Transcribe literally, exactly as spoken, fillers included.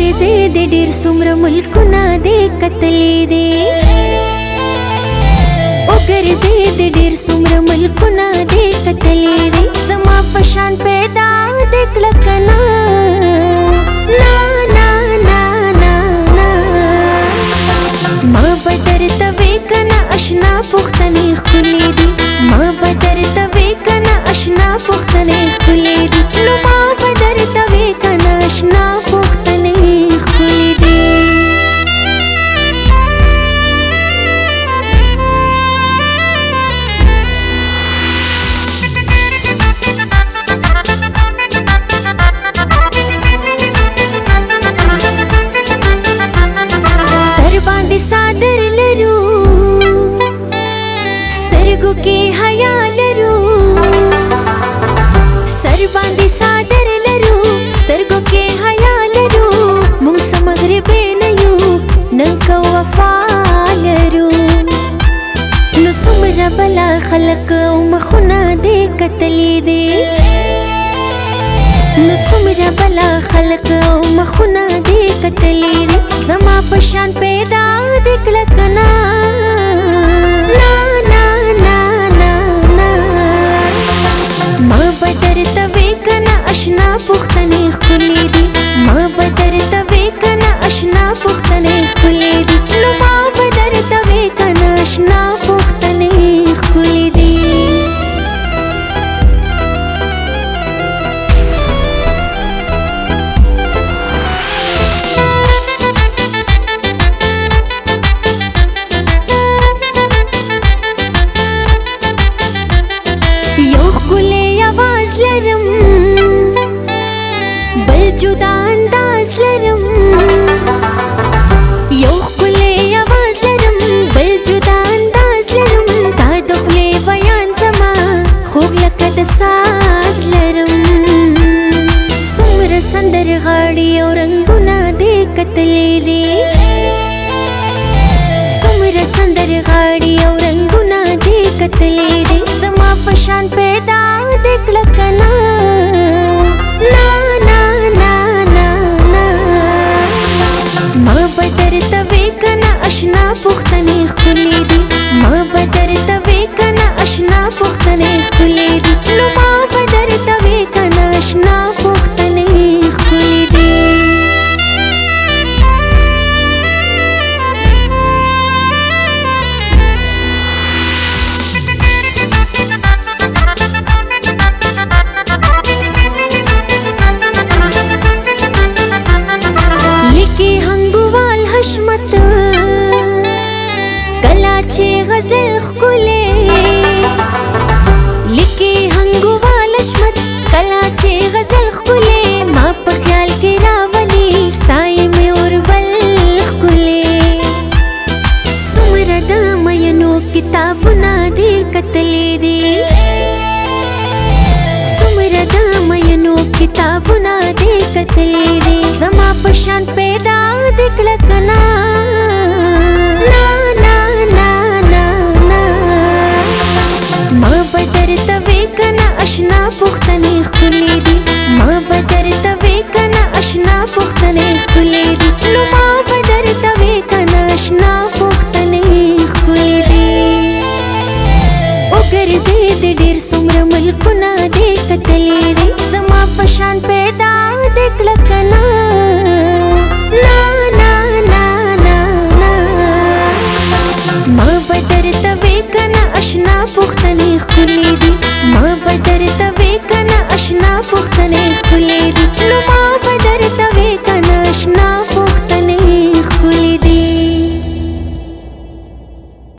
ګرځې د ډېر څومره ملکونه دې کتلې دي او ګرځې د ډېر څومره ملکونه دې کتلې دي زما په شان پیدا دې کړه کنه نا نا نا نا نا ما به درته وې کنه اشنا پوښتنې ښکلې دي ما به درته وې کنه اشنا پوښتنې ښکلې دي نو ما به درته وې کنه اشنا پوښتنې ښکلې دي سر باندې صادر لرو سترګو کې حیا لرو سر باندې صادر لرو سترګو کې حیا لرو موږ سم مغربي نه یو نن کو وفا لرو نو څومره بلا خلق او مخونه دې کتلې دي نو څومره بلا خلق او مخونه دې کتلې دي زما په شان پیدا دې کړه کنه نا نا نا نا نا ما به درته وې کنه اشنا پوښتنې ښکلې دي ما به درته وې کنه اشنا پوښتنې ښکلې دي نو ما به درته وې کنه اشنا پوښتنې ښکلې دي जुदा अंदाज लरम यो खुले आवाज लरम बल जुदा अंदाज लरम ता दुखले बयान जमा खूब लकद साज लरम सुमर संदर गाड़ी और रंगुना दे कतले दे सुमर संदर गाड़ी और रंगुना दे कतले दे जमा पशान पैदा देख लकना ना ना ما به درته وې کنه اشنا پوښتنې ښکلې دي ما به درته وې کنه اشنا پوښتنې ښکلې دي نو ما به درته وې کنه اشنا پوښتنې ښکلې دي कलाचे गजल खुले लिखी हंगुवाल अशमत कलाचे गजल खुले माँ पे ख्याल के रावली साई में और बल खुले सुमरद मयनो किताब ना दे कतले दे सुमरद मयनो किताब ना दे कतले दे जमा पशान पैदा दिखल कना ना ना ना ना ना ما به درته وې کنه اشنا پوښتنې ښکلې دي ما به درته وې کنه اشنا پوښتنې ښکلې دي نو ما به درته وې کنه اشنا پوښتنې ښکلې دي او ګرځې د ډېر څومره ملکونه دې کتلې دي زما په شان پیدا دې کړه کنه نا نا نا نا نا ما به درته وې کنه اشنا پوښتنې ښکلې دي ما به درته وې کنه اشنا پوښتنې